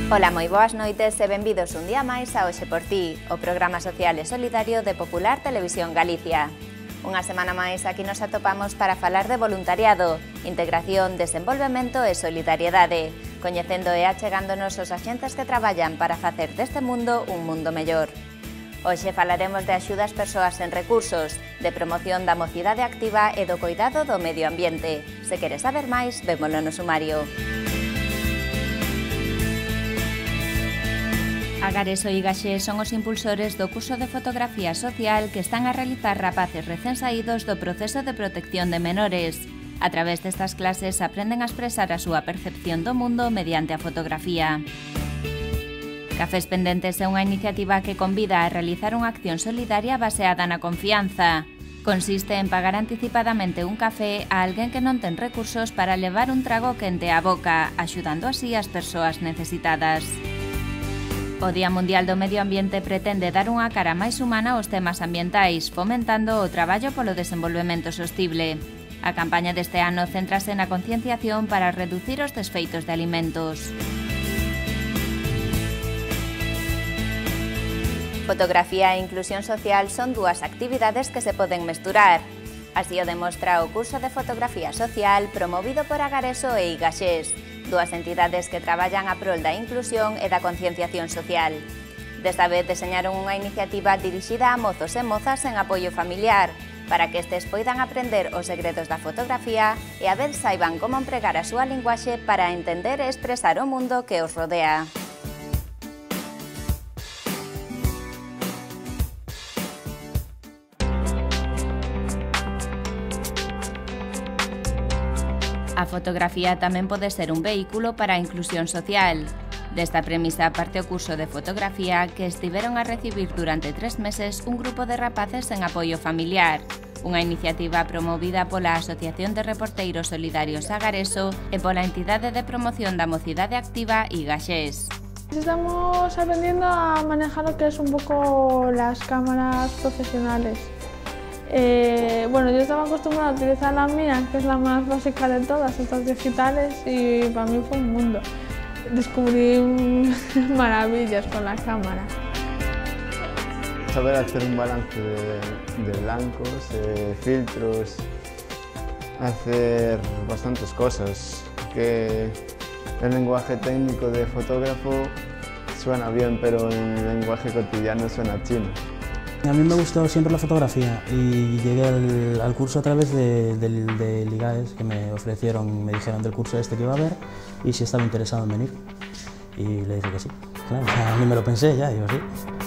Ola, moi boas noites e benvidos un día máis a Hoxe por Ti, o programa social e solidario de Popular Televisión Galicia. Unha semana máis aquí nos atopamos para falar de voluntariado, integración, desenvolvemento e solidariedade, coñecendo e achegándonos os axentes que traballan para facer deste mundo un mundo mellor. Hoxe falaremos de axudas persoas sen recursos, de promoción da mocidade activa e do cuidado do medio ambiente. Se queres saber máis, vémolo no sumario. Agareso e Igaxés son os impulsores do curso de fotografía social que están a realizar rapaces recén saídos do proceso de protección de menores. A través destas clases aprenden a expresar a súa percepción do mundo mediante a fotografía. Cafés Pendentes é unha iniciativa que convida a realizar unha acción solidaria baseada na confianza. Consiste en pagar anticipadamente un café a alguén que non ten recursos para levar un trago quente á boca, axudando así as persoas necesitadas. O Día Mundial do Medio Ambiente pretende dar unha cara máis humana aos temas ambientais, fomentando o traballo polo desenvolvemento sostible. A campaña deste ano céntrase na concienciación para reducir os desfeitos de alimentos. Fotografía e inclusión social son dúas actividades que se poden mesturar. Así o demostra o curso de fotografía social promovido por Agareso e Igaxés, dúas entidades que traballan a prol da inclusión e da concienciación social. Desta vez deseñaron unha iniciativa dirixida a mozos e mozas en apoio familiar, para que estes poidan aprender os segredos da fotografía e a vez saiban como empregar a súa linguaxe para entender e expresar o mundo que os rodea. A fotografía tamén pode ser un vehículo para a inclusión social. Desta premisa parte o curso de fotografía que estiveron a recibir durante 3 meses un grupo de rapaces en apoio familiar, unha iniciativa promovida pola Asociación de Reporteiros Solidarios Agareso e pola entidade de promoción da mocidade activa Igaxés. Estamos aprendiendo a manejar lo que es un poco las cámaras profesionales. Bueno, yo estaba acostumbrada a utilizar la mía, que es la más básica de todas, estas digitales, y para mí fue un mundo. Descubrí maravillas con la cámara. Saber hacer un balance de blancos, filtros, hacer bastantes cosas. Que el lenguaje técnico de fotógrafo suena bien, pero en el lenguaje cotidiano suena chino. A mí me gustó siempre la fotografía y llegué al curso a través del IGAES, que me ofrecieron, me dijeron del curso este que iba a haber y si estaba interesado en venir. Y le dije que sí. Claro, a mí me lo pensé ya, digo sí.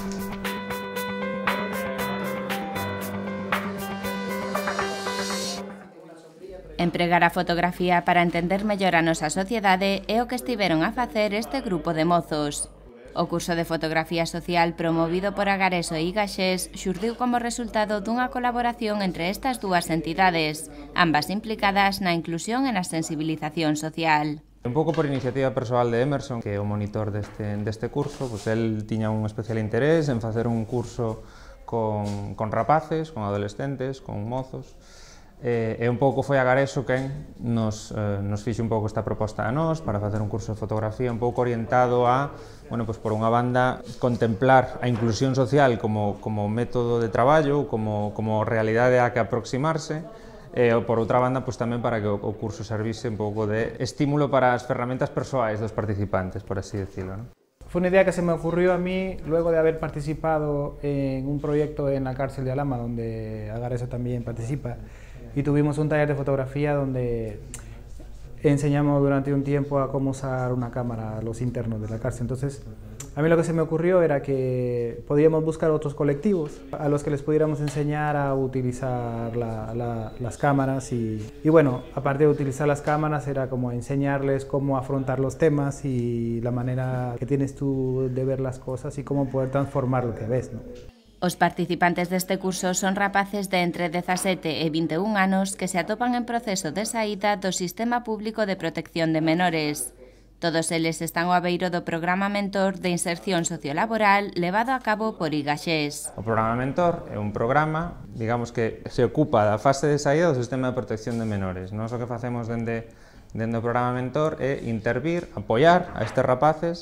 Empregar a fotografía para entender mellor a nosa sociedade é o que estiveron a facer este grupo de mozos. O curso de fotografía social promovido por Agareso e Igaxés xurdiu como resultado dunha colaboración entre estas dúas entidades, ambas implicadas na inclusión e na sensibilización social. Un pouco por iniciativa persoal de Emerson, que é o monitor deste curso, pois el tiña un especial interés en facer un curso con rapaces, con adolescentes, con mozos, e un pouco foi Agareso quen nos fixe un pouco esta proposta a nós para facer un curso de fotografía un pouco orientado a, bueno, pues por unha banda, contemplar a inclusión social como método de traballo, como realidade a que aproximarse, e por outra banda, pues tamén para que o curso servise un pouco de estímulo para as ferramentas persoais dos participantes, por así decirlo, ¿no? Fue una idea que se me ocurrió a mí luego de haber participado en un proyecto en la cárcel de Alhama, donde Agareso también participa, y tuvimos un taller de fotografía donde enseñamos durante un tiempo a cómo usar una cámara a los internos de la cárcel. Entonces, a mí lo que se me ocurrió era que podíamos buscar otros colectivos a los que les pudiéramos enseñar a utilizar las cámaras y bueno, aparte de utilizar las cámaras era como enseñarles cómo afrontar los temas y la manera que tienes tú de ver las cosas y cómo poder transformar lo que ves, ¿no? Os participantes deste curso son rapaces de entre 17 e 21 anos que se atopan en proceso de saída do Sistema Público de Protección de Menores. Todos eles están ao abeiro do Programa Mentor de Inserción Sociolaboral levado a cabo por Igaxés. O Programa Mentor é un programa, digamos, que se ocupa da fase de saída do Sistema de Protección de Menores. Nós o que facemos dende o Programa Mentor é intervir, apoiar a estes rapaces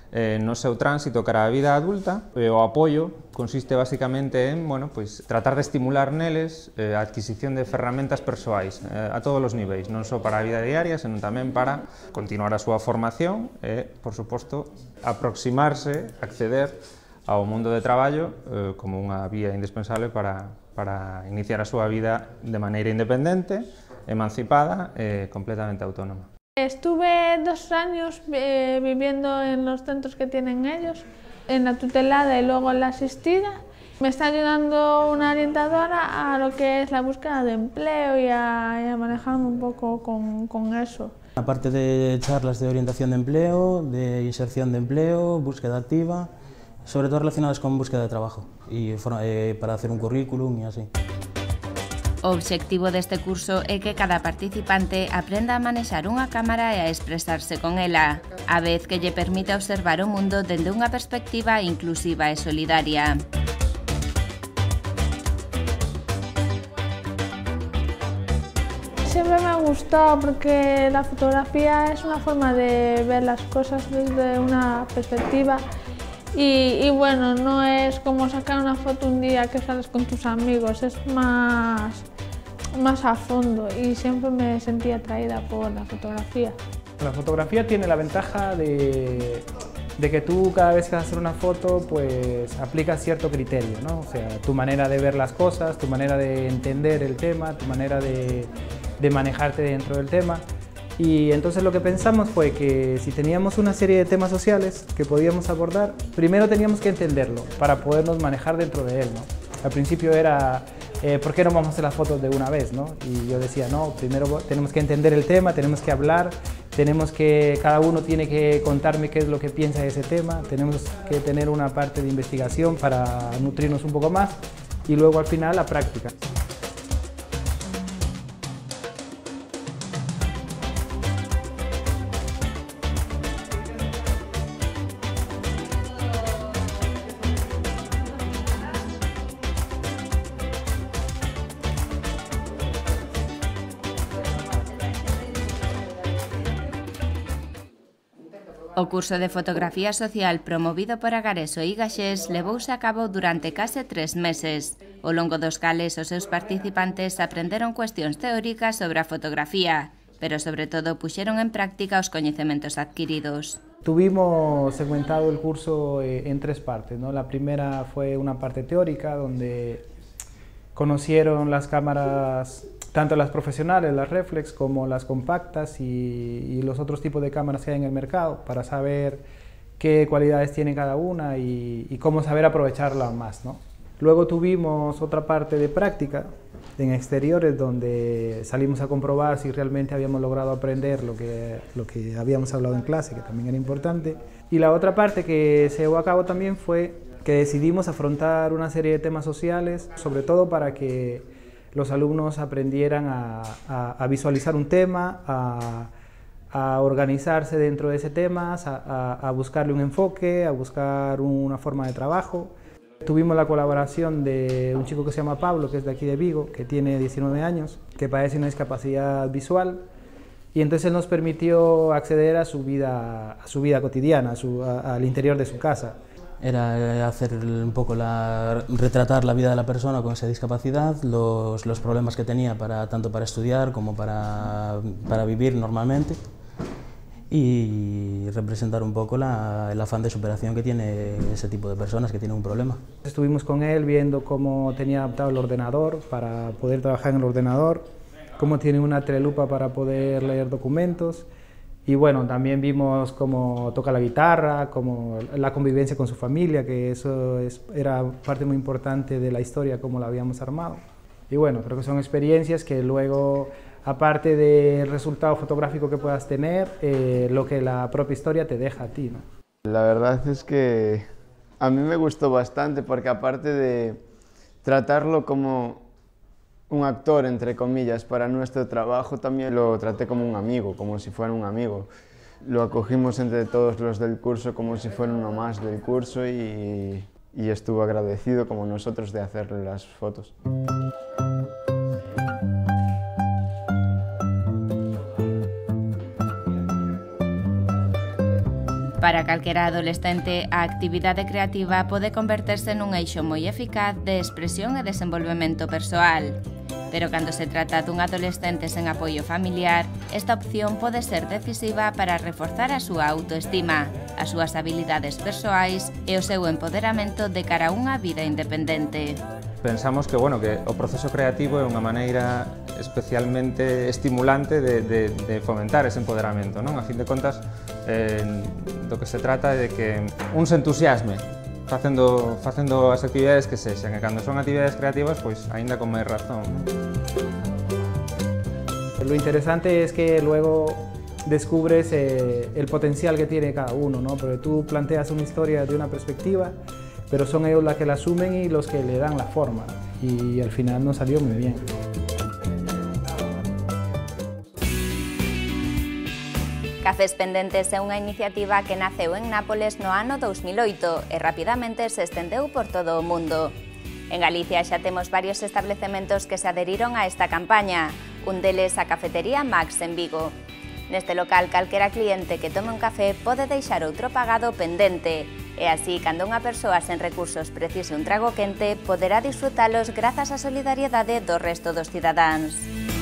no seu tránsito cara a vida adulta. O apoio consiste basicamente en, bueno, pois, tratar de estimular neles a adquisición de ferramentas persoais a todos os niveis, non só para a vida diaria, senón tamén para continuar a súa formación e, por suposto, aproximarse, acceder ao mundo de traballo como unha vía indispensable para iniciar a súa vida de maneira independente, emancipada e completamente autónoma. Estuve 2 años viviendo en los centros que tienen ellos, en la tutelada y luego en la asistida. Me está ayudando una orientadora a lo que es la búsqueda de empleo y a manejarme un poco con eso. Aparte de charlas de orientación de empleo, de inserción de empleo, búsqueda activa, sobre todo relacionadas con búsqueda de trabajo y para hacer un currículum y así. O obxectivo deste curso é que cada participante aprenda a manexar unha cámara e a expresarse con ela, a vez que lle permite observar o mundo dende unha perspectiva inclusiva e solidaria. Siempre me ha gustado porque la fotografía es una forma de ver las cosas desde una perspectiva y bueno, no es como sacar una foto un día que sales con tus amigos, es más a fondo y siempre me sentí atraída por la fotografía. La fotografía tiene la ventaja de que tú cada vez que vas a hacer una foto pues aplicas cierto criterio, ¿no? O sea, tu manera de ver las cosas, tu manera de entender el tema, tu manera de manejarte dentro del tema. Y entonces lo que pensamos fue que si teníamos una serie de temas sociales que podíamos abordar, primero teníamos que entenderlo para podernos manejar dentro de él, ¿no? Al principio era, ¿por qué no vamos a hacer las fotos de una vez, ¿no? Y yo decía, no, primero tenemos que entender el tema, tenemos que hablar, cada uno tiene que contarme qué es lo que piensa de ese tema, tenemos que tener una parte de investigación para nutrirnos un poco más y luego al final la práctica. O curso de fotografía social promovido por Agares o Igaxés levouse a cabo durante case 3 meses, ao longo dos cales os seus participantes aprenderon cuestións teóricas sobre a fotografía, pero sobre todo puxeron en práctica os coñecementos adquiridos. Tuvimos segmentado el curso en 3 partes, ¿no? La primera fue una parte teórica donde conocieron las cámaras, tanto las profesionales, las reflex, como las compactas y los otros tipos de cámaras que hay en el mercado para saber qué cualidades tiene cada una y cómo saber aprovecharla más, ¿no? Luego tuvimos otra parte de práctica en exteriores donde salimos a comprobar si realmente habíamos logrado aprender lo que habíamos hablado en clase, que también era importante. Y la otra parte que se llevó a cabo también fue que decidimos afrontar una serie de temas sociales, sobre todo para que los alumnos aprendieran a visualizar un tema, a organizarse dentro de ese tema, a buscarle un enfoque, a buscar una forma de trabajo. Tuvimos la colaboración de un chico que se llama Pablo, que es de aquí de Vigo, que tiene 19 años, que padece una discapacidad visual, y entonces él nos permitió acceder a su vida cotidiana, al interior de su casa. Era hacer un poco retratar la vida de la persona con esa discapacidad, los problemas que tenía tanto para estudiar como para vivir normalmente y representar un poco el afán de superación que tiene ese tipo de personas que tienen un problema. Estuvimos con él viendo cómo tenía adaptado el ordenador para poder trabajar en el ordenador, cómo tiene una telelupa para poder leer documentos. Y bueno, también vimos cómo toca la guitarra, cómo la convivencia con su familia, que eso era parte muy importante de la historia, cómo la habíamos armado. Y bueno, creo que son experiencias que luego, aparte del resultado fotográfico que puedas tener, lo que la propia historia te deja a ti, ¿no? La verdad es que a mí me gustó bastante porque aparte de tratarlo como un actor, entre comillas, para nuestro trabajo, también lo traté como un amigo, como si fuera un amigo. Lo acogimos entre todos los del curso como si fuera uno más del curso y estuvo agradecido como nosotros de hacerle las fotos. Para Para calquera adolescente, a actividade creativa pode converterse nun eixo moi eficaz de expresión e desenvolvemento persoal. Pero cando se trata dun adolescente sen apoio familiar, esta opción pode ser decisiva para reforzar a súa autoestima, as súas habilidades persoais e o seu empoderamento de cara a unha vida independente. Pensamos que o proceso creativo é unha maneira especialmente estimulante de fomentar ese empoderamento, non? A fin de contas, do que se trata é de que un se entusiasme facendo as actividades que sexan, e cando son actividades creativas, pois aínda con máis razón. Lo interesante es que luego descubres el potencial que tiene cada uno, ¿no? Porque tú planteas una historia de una perspectiva, pero son ellos los que la asumen y los que le dan la forma, y al final nos salió muy bien. Cafés Pendentes é unha iniciativa que naceu en Nápoles no ano 2008 e rapidamente se estendeu por todo o mundo. En Galicia xa temos varios establecementos que se adheriron a esta campaña, un deles a cafetería Max en Vigo. Neste local, calquera cliente que tome un café pode deixar outro pagado pendente, e así, cando unha persoa sen recursos precise un trago quente, poderá disfrutalos grazas á solidariedade do resto dos cidadáns.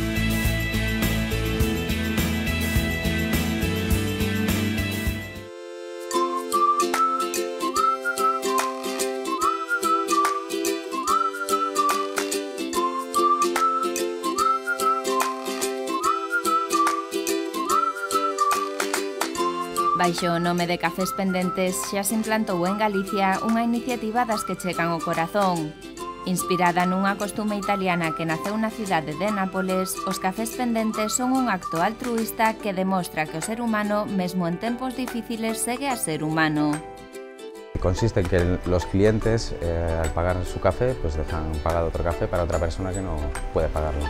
Baixo o nome de Cafés Pendentes xa se implantou en Galicia unha iniciativa das que chegan ao corazón. Inspirada nunha costume italiana que naceu na cidade de Nápoles, os Cafés Pendentes son un acto altruísta que demostra que o ser humano, mesmo en tempos difíciles, segue a ser humano. Consiste en que los clientes, al pagar su café, pues dejan pagado otro café para otra persona que no puede pagarlo.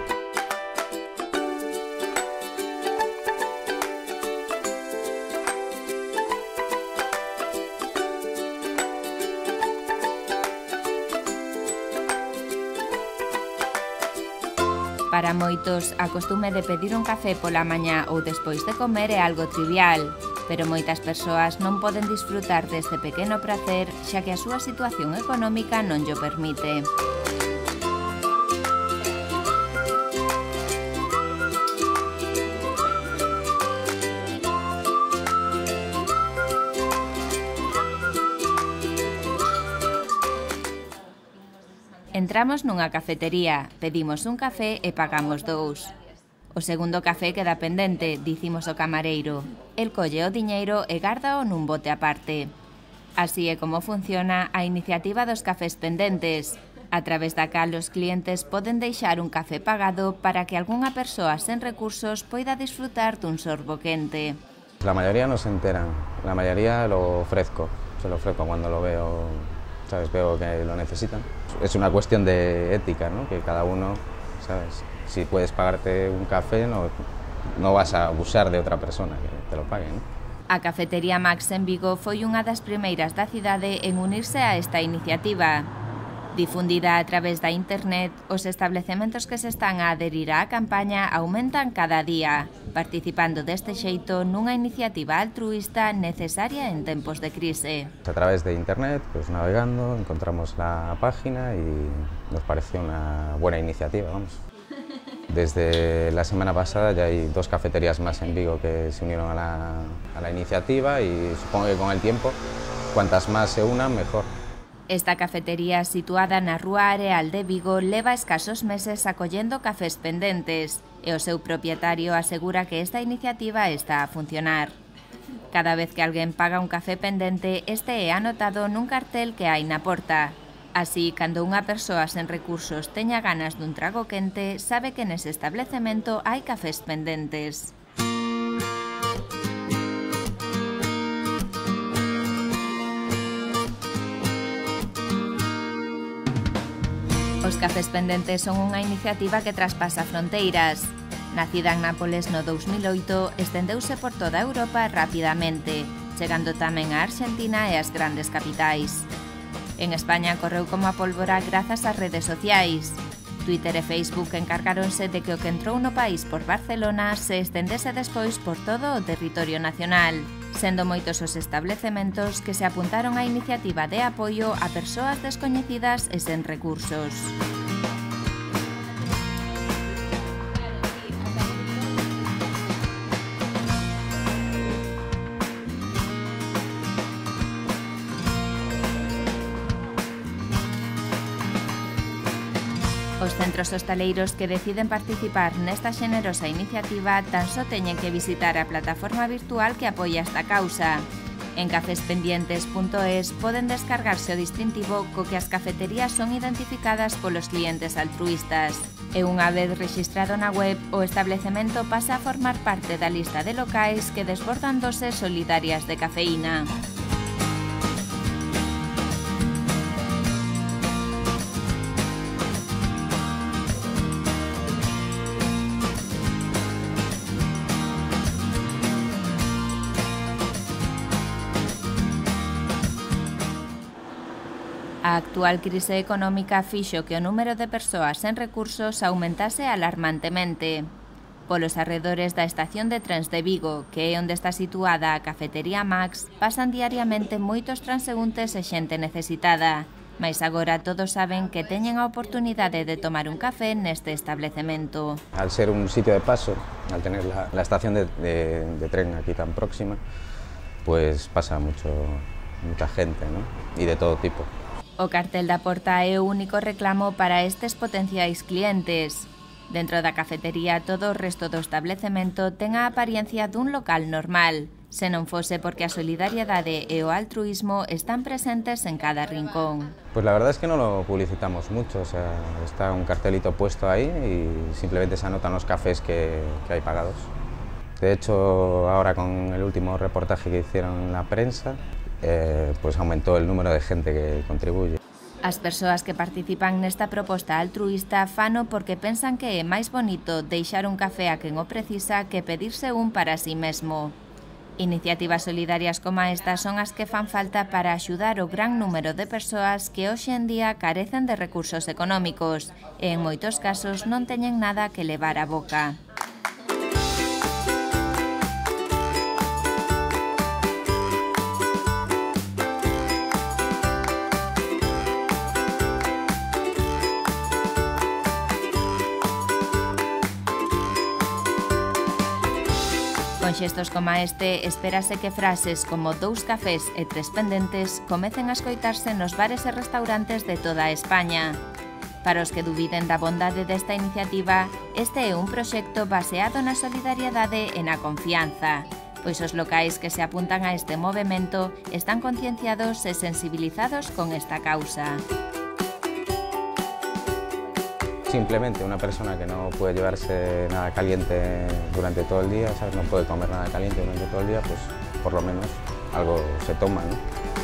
Para moitos, a costume de pedir un café pola mañá ou despois de comer é algo trivial, pero moitas persoas non poden disfrutar deste pequeno prazer xa que a súa situación económica non llo permite. Entramos nunha cafetería, pedimos un café e pagamos 2. O segundo café queda pendente, dicimos ao camareiro. El colle o diñeiro e gárdao nun bote aparte. Así é como funciona a iniciativa dos Cafés Pendentes, a través da cal os clientes poden deixar un café pagado para que algunha persoa sen recursos poida disfrutar dun sorbo quente. La mayoría no se enteran, la mayoría lo ofrezco, se lo ofrezco cuando lo veo, ¿sabes? Veo que lo necesitan. Es una cuestión de ética, ¿no? Que cada uno, ¿sabes? Si puedes pagarte un café, no vas a abusar de otra persona que te lo pague, ¿no? A cafetería Max en Vigo foi unha das primeiras da cidade en unirse a esta iniciativa. Difundida a través da internet, os establecementos que se están a adherir á campaña aumentan cada día, participando deste xeito nunha iniciativa altruísta necesaria en tempos de crise. A través de internet, pues navegando, encontramos la página y nos pareció una buena iniciativa, vamos. Desde la semana pasada ya hay 2 cafeterías más en Vigo que se unieron a la iniciativa y supongo que con el tiempo, cuantas más se unan, mejor. Esta cafetería, situada na Rúa Areal de Vigo, leva escasos meses acollendo Cafés Pendentes e o seu propietario asegura que esta iniciativa está a funcionar. Cada vez que alguén paga un café pendente, este é anotado nun cartel que hai na porta. Así, cando unha persoa sen recursos teña ganas dun trago quente, sabe que nese establecemento hai cafés pendentes. Os Cafés Pendentes son unha iniciativa que traspasa fronteiras. Nacida en Nápoles no 2008, estendeuse por toda Europa rapidamente, chegando tamén a Argentina e as grandes capitais. En España correu como a pólvora grazas ás redes sociais. Twitter e Facebook encargáronse de que o que entrou no país por Barcelona se estendese despois por todo o territorio nacional. sendo moitos os establecementos que se apuntaron á iniciativa de apoio a persoas descoñecidas e sen recursos. Os centros hostaleiros que deciden participar nesta xenerosa iniciativa tan só teñen que visitar a plataforma virtual que apoia esta causa. En cafespendientes.es poden descargarse o distintivo co que as cafeterías son identificadas polos clientes altruístas. E unha vez rexistrado na web, o establecemento pasa a formar parte da lista de locais que desbordan doses solidarias de cafeína. A actual crise económica fixo que o número de persoas sen recursos aumentase alarmantemente. Polos arredores da estación de trens de Vigo, que é onde está situada a cafetería Max, pasan diariamente moitos transeúntes e xente necesitada. Mais agora todos saben que teñen a oportunidade de tomar un café neste establecemento. Al ser un sitio de paso, al tener la estación de tren aquí tan próxima, pues pasa mucha gente, ¿no? Y de todo tipo. O cartel da porta é o único reclamo para estes potenciais clientes. Dentro da cafetería, todo o resto do establecemento ten a apariencia dun local normal, se non fose porque a solidariedade e o altruismo están presentes en cada rincón. Pues la verdad es que no lo publicitamos mucho, o sea, está un cartelito puesto ahí y simplemente se anotan los cafés que hay pagados. De hecho, ahora con el último reportaje que hicieron en la prensa, pues aumentó el número de gente que contribuye. As persoas que participan nesta proposta altruísta fano porque pensan que é máis bonito deixar un café a quen o precisa que pedirse un para si mesmo. Iniciativas solidarias como estas son as que fan falta para axudar o gran número de persoas que hoxe en día carecen de recursos económicos e en moitos casos non teñen nada que levar á boca. Con xestos como este, espérase que frases como 2 cafés e 3 pendentes comecen a escoitarse nos bares e restaurantes de toda España. Para os que dubiden da bondade desta iniciativa, este é un proxecto baseado na solidariedade e na confianza, pois os locais que se apuntan a este movemento están concienciados e sensibilizados con esta causa. Simplemente una persona que no puede llevarse nada caliente durante todo el día, ¿sabes? No puede comer nada caliente durante todo el día, pues por lo menos algo se toma, ¿no?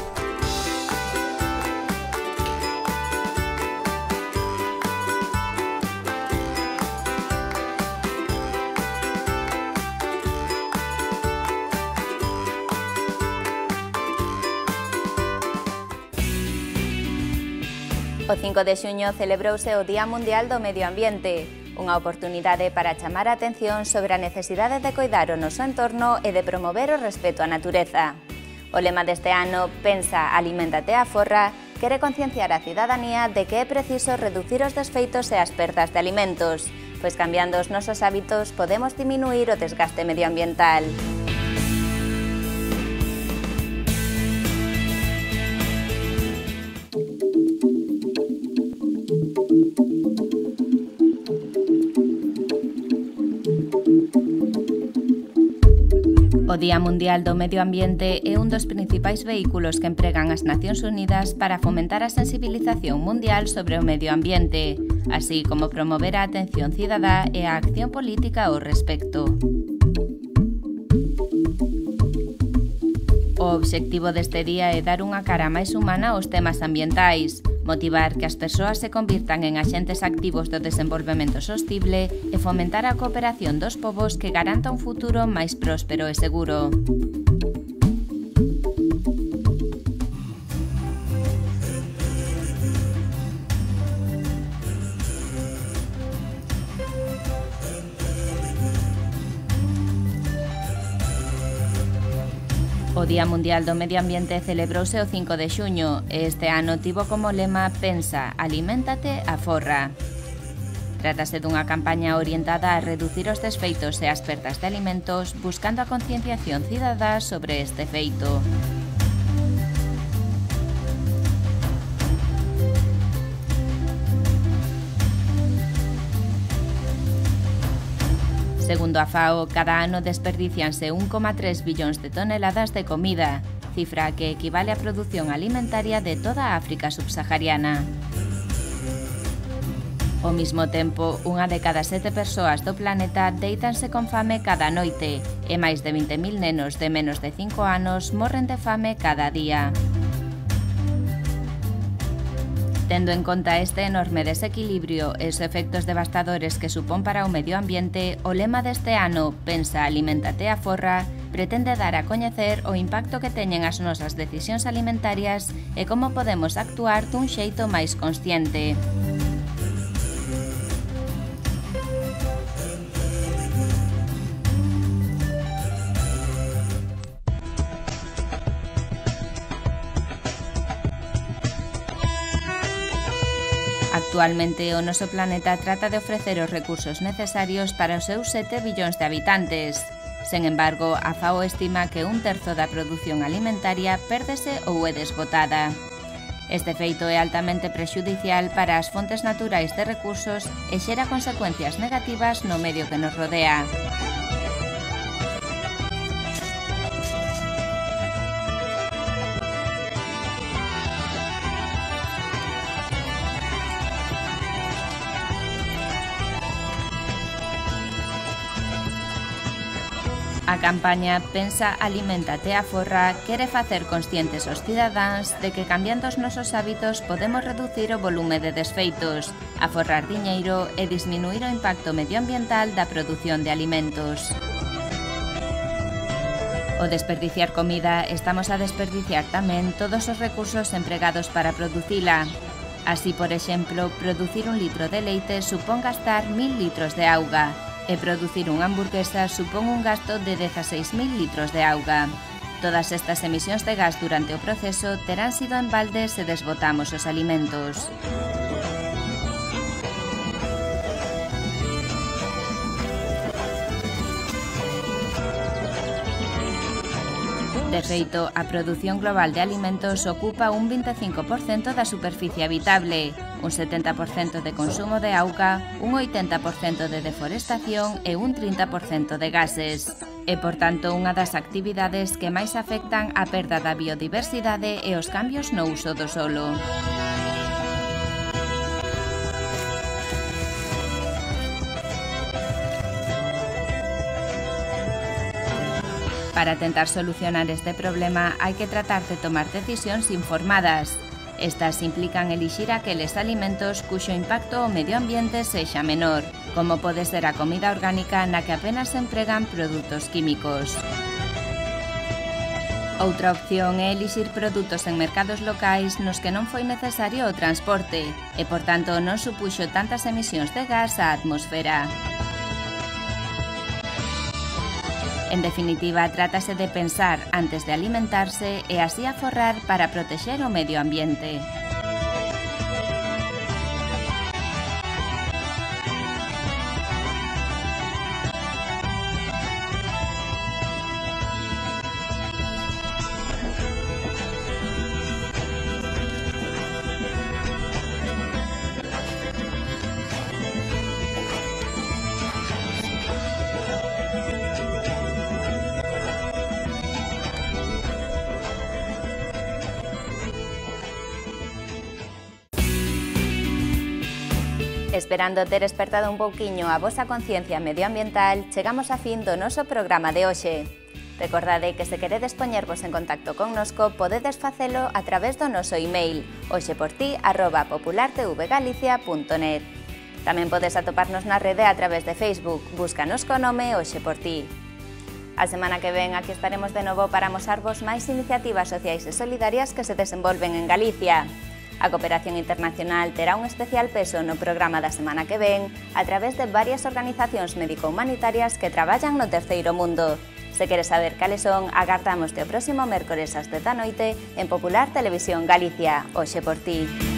O 5 de xuño celebrouse o Día Mundial do Medio Ambiente, unha oportunidade para chamar a atención sobre a necesidade de coidar o noso entorno e de promover o respeto á natureza. O lema deste ano, Pensa, aliméntate a forra, quere concienciar a cidadanía de que é preciso reducir os desfeitos e as perdas de alimentos, pois cambiando os nosos hábitos podemos diminuir o desgaste medioambiental. O Día Mundial do Medio Ambiente é un dos principais vehículos que empregan as Nacións Unidas para fomentar a sensibilización mundial sobre o medio ambiente, así como promover a atención cidadá e a acción política ao respecto. O obxectivo deste día é dar unha cara máis humana aos temas ambientais, motivar que as persoas se convirtan en axentes activos do desenvolvemento sostible e fomentar a cooperación dos povos que garanta un futuro máis próspero e seguro. O Día Mundial do Medio Ambiente celebrouse o 5 de xuño e este ano tivo como lema Pensa, aliméntate, aforra. Trátase dunha campaña orientada a reducir os desfeitos e as perdas de alimentos, buscando a concienciación cidadá sobre este feito. Segundo a FAO, cada ano desperdicianse 1,3 billóns de toneladas de comida, cifra que equivale á produción alimentaria de toda a África subsahariana. Ao mesmo tempo, unha de cada 7 persoas do planeta deitanse con fame cada noite e máis de 20.000 nenos de menos de 5 anos morren de fame cada día. Tendo en conta este enorme desequilibrio e os efectos devastadores que supón para o medio ambiente, o lema deste ano, Pensa, aliméntate, aforra, pretende dar a coñecer o impacto que teñen as nosas decisións alimentarias e como podemos actuar dun xeito máis consciente. Actualmente, o noso planeta trata de ofrecer os recursos necesarios para os seus 7 billóns de habitantes. Sen embargo, a FAO estima que 1/3 da produción alimentaria pérdese ou é desbotada. Este feito é altamente prexudicial para as fontes naturais de recursos e xera consecuencias negativas no medio que nos rodea. A campaña Pensa, aliméntate, aforra quere facer conscientes aos cidadáns de que cambiando os nosos hábitos podemos reducir o volume de desfeitos, aforrar diñeiro e disminuir o impacto medioambiental da produción de alimentos. Ao desperdiciar comida, estamos a desperdiciar tamén todos os recursos empregados para producila. Así, por exemplo, producir 1 litro de leite supón gastar 1.000 litros de auga, e producir unha hamburguesa supón un gasto de 16.000 litros de auga. Todas estas emisións de gas durante o proceso terán sido en balde se desbotamos os alimentos. De feito, a produción global de alimentos ocupa un 25% da superficie habitable, un 70% de consumo de auga, un 80% de deforestación e un 30% de gases. É, por tanto, unha das actividades que máis afectan a perda da biodiversidade e os cambios no uso do solo. Para tentar solucionar este problema hai que tratar de tomar decisións informadas. Estas implican elixir aqueles alimentos cuxo impacto ao medio ambiente sexa menor, como pode ser a comida orgánica na que apenas se empregan produtos químicos. Outra opción é elixir produtos en mercados locais nos que non foi necesario o transporte e, por tanto, non supuxo tantas emisións de gas á atmosfera. En definitiva, trátase de pensar antes de alimentarse e así aforrar para protexer o medio ambiente. Esperando ter despertado un pouquiño a vosa conciencia medioambiental, chegamos a fin do noso programa de hoxe. Recordade que se queredes poñervos en contacto connosco, podedes facelo a través do noso email hoxeporti@populartvgalicia.net. Tamén podes atoparnos na rede a través de Facebook, búscanos co nome Hoxe por Ti. A semana que ven aquí estaremos de novo para amosarvos máis iniciativas sociais e solidarias que se desenvolven en Galicia. A cooperación internacional terá un especial peso no programa da semana que ven a través de varias organizacións médico-humanitarias que traballan no terceiro mundo. Se queres saber cales son, agardamos o próximo mércores ás 10 da noite en Popular Televisión Galicia. Hoxe por ti.